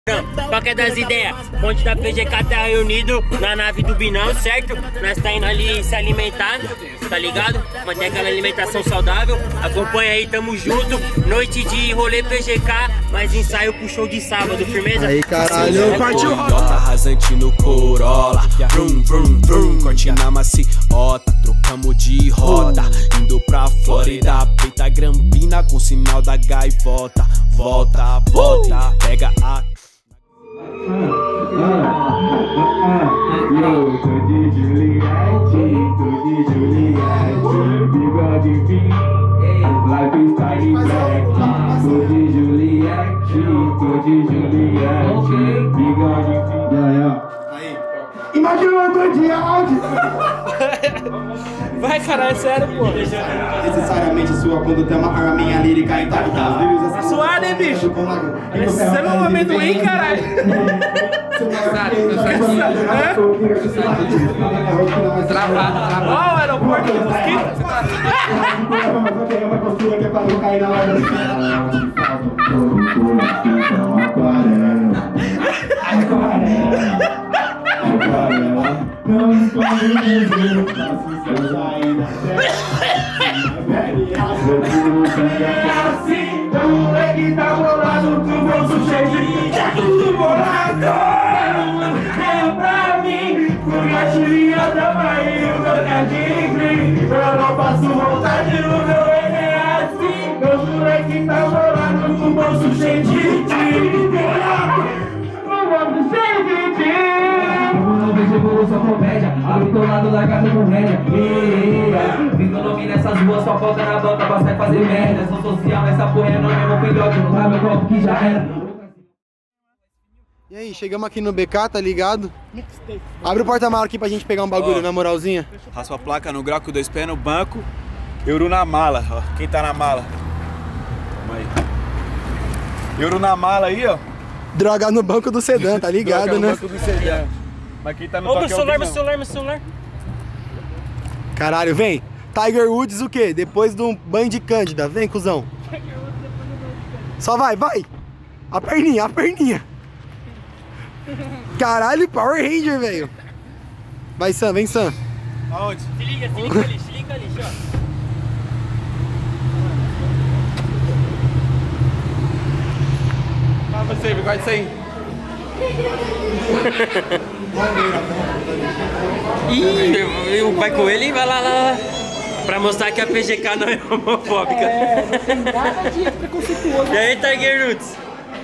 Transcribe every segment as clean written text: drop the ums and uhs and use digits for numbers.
Qualquer das ideias, onde da PGK tá reunido na nave do Binão, certo? Nós tá indo ali se alimentar, tá ligado? Manter aquela alimentação saudável. Acompanha aí, tamo junto. Noite de rolê PGK, mas ensaio pro show de sábado, firmeza? Aí, caralho, partiu! Toyota rasante no Corolla, vrum, vrum, vrum. Corte na maciota, trocamos de roda. Indo pra Flórida, peita grampina com sinal da gaivota. Volta, volta, pega a... Eu tô de Juliette, bigode fim, lifestyle black. Tô de Juliette, bigode fim. Aí. Imagina eu tô de áudio. Vai, cara, é sério, pô. Necessariamente sua quando tem uma arminha lírica intacta. Tá suado, hein, bicho? Você não é um amendoim, caralho. Travado. Ó, o aeroporto do mosquito. Não esconde mesmo, faço seus ainda é assim, o moleque tá bolado, com o bolso cheio de tá tudo bolado. É pra mim, com a chuvinha da Bahia, o trocadinho green. Eu não passo vontade no meu é assim, o moleque tá bolado, com o bolso cheio de bolado. Com o bolso cheio de só comédia, abre teu lado, largado com rédea. Vindo nome nessas ruas, só falta na banca pra sair fazer merda. Sou social nessa porra, é nome, meu filhote, não tá meu copo que já era. E aí, chegamos aqui no BK, tá ligado? Abre o porta-malas aqui pra gente pegar um bagulho, na moralzinha. Raspa a placa no grau com 2 pés no banco. Euro na mala, ó. Quem tá na mala? Toma aí. Euro na mala aí, ó. Droga no banco do sedã, tá ligado, Droga no né? banco do sedã. Mas quem tá no Ô, toque meu celular. Caralho, vem. Tiger Woods o quê? Depois de um banho de cândida. Vem, cuzão. Só vai. A perninha. Caralho, Power Ranger, velho. Vai, Sam, vem, Sam. Aonde? Se liga ali, ó. Ah, você, guarda isso aí. Ih, vai com ele e vai lá. Pra mostrar que a PGK não é homofóbica. Não tem nada de preconceituoso. E aí, Tiger Woods?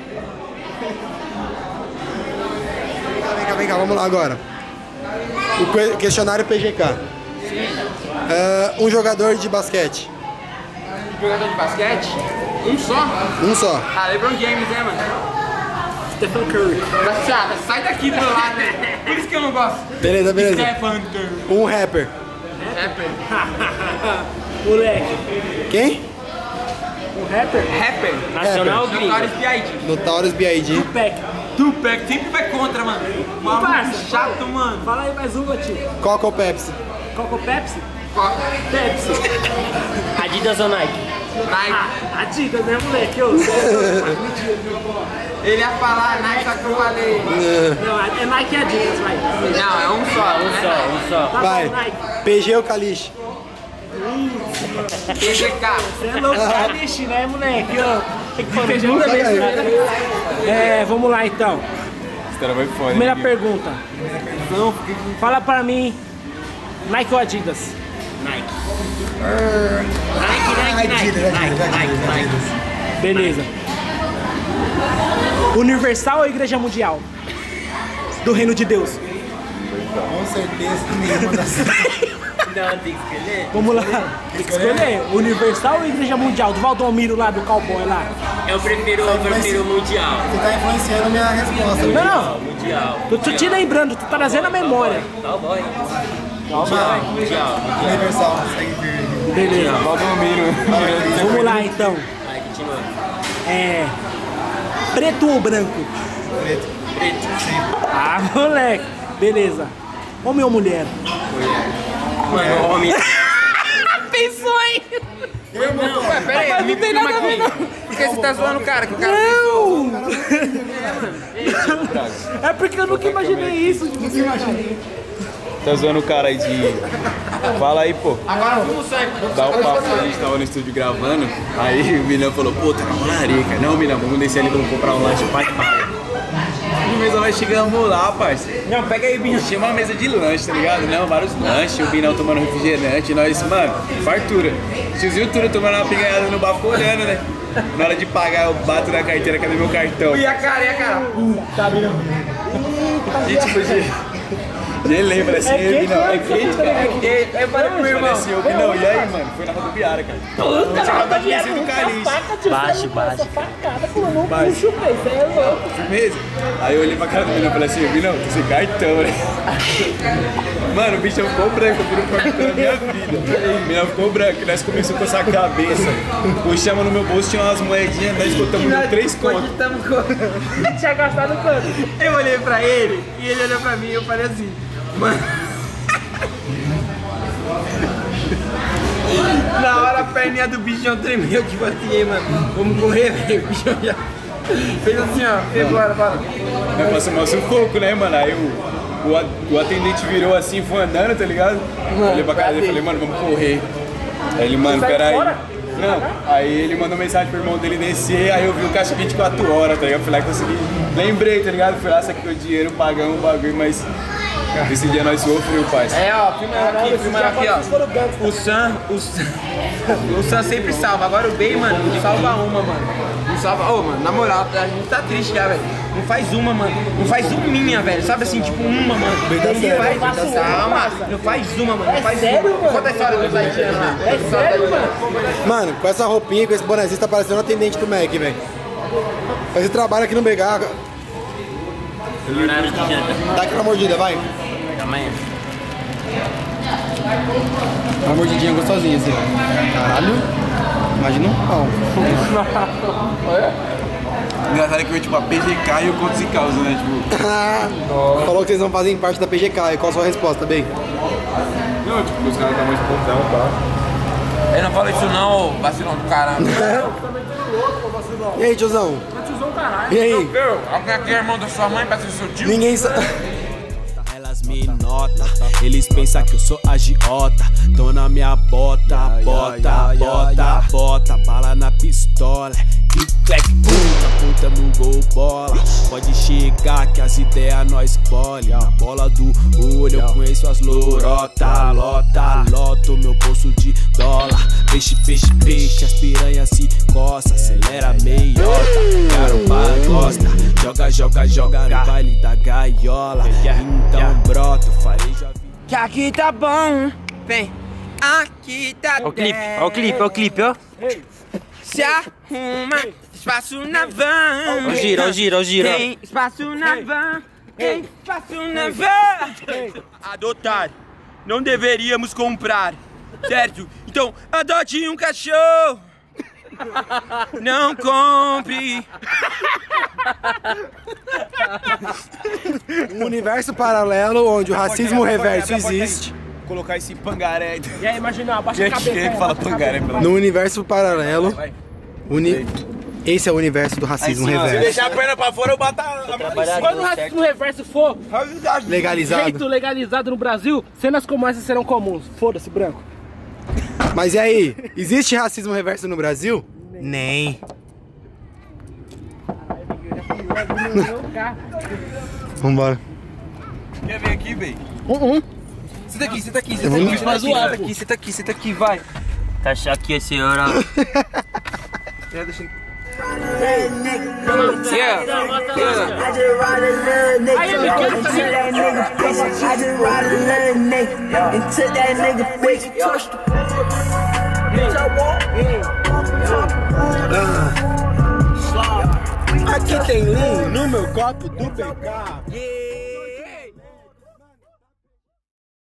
Vem cá, vamos lá agora. O questionário PGK. Um jogador de basquete. Jogador de basquete? Um só? Um só. Ah, LeBron James, né, mano? Stephen Curry. Sai daqui do meu lado, né? Por isso que eu não gosto. Beleza. Stephen Curry. Um rapper. Rapper. Moleque. Quem? Um rapper? Rapper. Nacional ou gringo? Notorious B.I.G. Notorious B.I.G. Tupac sempre vai contra, mano. Parça, chato, mano. Fala aí mais uma, tio. Coca ou Pepsi? Coco Pepsi? Pepsi. Adidas ou Nike? Nike. Adidas, né, moleque? Ele ia falar Nike, só que eu falei. Não, é Nike e Adidas, vai. Não, é um só. Um só. Vai. PG ou Caliche? PGK. Você é louco, Caliche, né, moleque? Tem que fazer vamos lá então. Esse cara vai fora. Primeira pergunta. Fala pra mim, Nike ou Adidas? Nike. Nike. Beleza. Universal ou Igreja Mundial? Do Reino de Deus? Com certeza nenhuma das. Não, tem que escolher. Vamos lá. Tem que escolher. Universal ou Igreja Mundial? Do Valdomiro lá, do cowboy lá? Eu prefiro o Mundial. Você tá influenciando a minha resposta. Não. Mundial. Tô te lembrando, tu tá trazendo a memória. Cowboy. Mundial. Universal, segue firme. Beleza. Valdomiro. Vamos lá então. Vai, continua. Preto ou branco? Preto. Ah, moleque. Beleza. Homem ou mulher? Mano, homem. Pensou, hein? Ué, pera aí, me filma aqui. Por que você tá zoando o cara? Que o cara Não! É porque eu nunca imaginei isso. Nunca imaginei. Tá zoando o cara aí de... Fala aí, pô. Agora filma o certo. Dá um papo, a gente tava no estúdio gravando, aí o Minão falou, pô, tá na larica. Não, Minão, vamos descer ali, vamos comprar um lanche, pai. No mês nós chegamos lá, parceiro. Não, pega aí, Minão. Tinha uma mesa de lanche, tá ligado? Não, vários lanches, o Minão tomando refrigerante, nós, mano, fartura. Tiozinho tudo tomando uma piganhada no bar, ficou olhando, né? Na hora de pagar, eu bato na carteira, cadê meu cartão? E a cara, e a cara? Tá, Minão. E tipo, ele lembra assim, Minão, é quente, cara. Eu falei pro meu irmão. Assim, ô Minão, e aí, mano? Foi na rodoviária, cara. Puta, na rodoviária do Caliche. Baixe. Facada, pulando um puxo, velho. Você é louco. Firmeza? Aí eu olhei pra cara do Minão e falei assim, Minão, tô sem cartão, né? Mano, o bicho ficou branco, eu virei um cartão na minha vida. O Minão ficou branco, nós começamos a coçar a cabeça. Puxamos no meu bolso, tinha umas moedinhas, nós botamos no 3 contos. Tinha gastado quanto? Eu olhei pra ele e ele olhou pra mim e eu falei assim, mano. Na hora a perninha do bichão tremeu, tipo assim, mano, vamos correr, velho. O bichão já fez assim, ó, e bora. Nós passamos um sufoco, né, mano? Aí o atendente virou assim, foi andando, tá ligado? Eu olhei pra cara dele e falei, mano, vamos correr. Aí ele, mano, peraí. Não, aí ele mandou mensagem pro irmão dele descer, aí eu vi o caixa 24 horas, tá ligado? Fui lá e consegui. Lembrei, tá ligado? Fui lá, saquei o dinheiro, pagamos o bagulho, mas esse dia nós sofremos, pai. É, ó, filma aqui, ó. O Sam sempre salva, agora o Bey, mano, não salva uma, mano. Não salva, ô, mano, na moral, a gente tá triste já, velho. Não faz uma, mano. Não faz uma, velho. Sabe assim, tipo uma, mano. Não faz uma, mano. Não faz uma. Conta a história do Zaitiano lá. É sério, mano? Mano, com essa roupinha, com esse bonezinho, tá parecendo um atendente do Mac, velho. Você trabalha aqui no BH. Horário de janta. Dá aquela mordida, vai. Amanhã. Uma mordidinha gostosinha, assim. Caralho. Imagina um pau. Engraçado que eu, tipo, a PGK e o Contos e Causa, né? Tipo... Falou que vocês não fazem parte da PGK. E qual a sua resposta, bem? Não, tipo, os caras estão mais pontão, pá. Ele não fala isso não, vacilão do caralho. E aí, tiozão? Tiozão caralho. E aí? Alguém aqui é irmão da sua mãe pra ser seu tio? Ninguém sabe. Elas me notam, eles pensam que eu sou agiota. Tão na minha bota, bota, bala na pistola. Click, clack, apontamos gol, bola. Pode chegar que as ideias nós bole. Na bola do olho eu conheço as lorota. Loto meu bolso de dólar. Peixe, as piranhas se coça. Acelera meiota, garupa gosta. Joga no baile da gaiola. Então broto, farejo a vida. Que aqui tá bom, vem. Aqui tá Ó o clipe, ó. Se arruma, espaço na van. Ó o giro. Tem espaço na van. Tem espaço na van. Adotar, não deveríamos comprar, certo? Então adote um cachorro. Não compre. Um universo paralelo onde o racismo reverso existe. Colocar esse pangaré. E aí, imagina, abaixa a cabeça. Quem é que fala pangaré? No universo paralelo, esse é o universo do racismo Se reverso. deixar a perna pra fora, eu bato Quando o racismo reverso for Legalizado. feito legalizado no Brasil, cenas como essa serão comuns. Foda-se, branco. Mas e aí? Existe racismo reverso no Brasil? Nem. Vambora. Quer vir aqui, bem? Senta aqui. Senta aqui, vai. Tá aqui a senhora. Aqui tem lean no meu copo do BK.